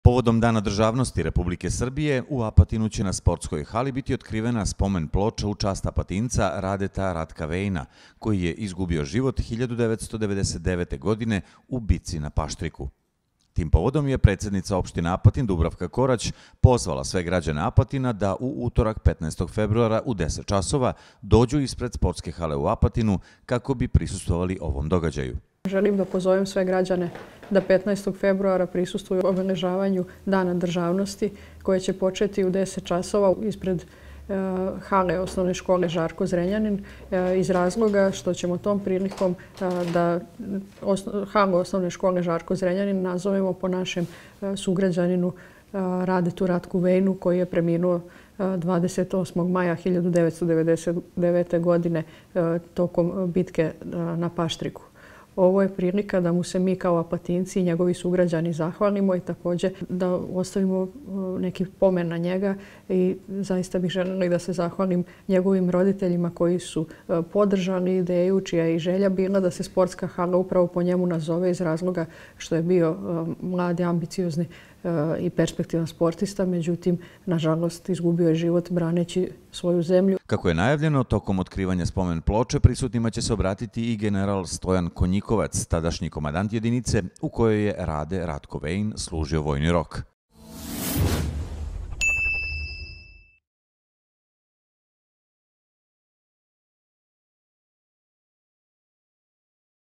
Povodom Dana državnosti Republike Srbije, u Apatinu će na sportskoj hali biti otkrivena spomen ploča u čast Apatinca Radeta Ratka Vejna, koji je izgubio život 1999. godine u bici na Paštriku. Tim povodom je predsjednica opštine Apatin Dubravka Korać pozvala sve građane Apatina da u utorak 15. februara u 10 časova dođu ispred sportske hale u Apatinu kako bi prisustvovali ovom događaju. Želim da pozovem sve građane da 15. februara prisustvuju obeležavanju Dana državnosti koje će početi u 10 časova ispred hale osnovne škole Žarko Zrenjanin iz razloga što ćemo tom prilikom da halu osnovne škole Žarko Zrenjanin nazovemo po našem sugrađaninu Radetu Ratku Vejnu koji je preminuo 28. maja 1999. godine tokom bitke na Paštriku. Ovo je prilika da mu se mi kao Apatinci i njegovi sugrađani zahvalimo i također da ostavimo neki pomen na njega i zaista bih željela da se zahvalim njegovim roditeljima koji su podržali ideju čija je i želja bila da se sportska hala upravo po njemu nazove iz razloga što je bio mladi, ambiciozni i perspektivan sportista, međutim, nažalost, izgubio je život braneći svoju zemlju. Kako je najavljeno, tokom otkrivanja spomen ploče prisutnima će se obratiti i general Stojan Konjikovac, tadašnji komandant jedinice u kojoj je Rade Ratko Vejn služio vojni rok.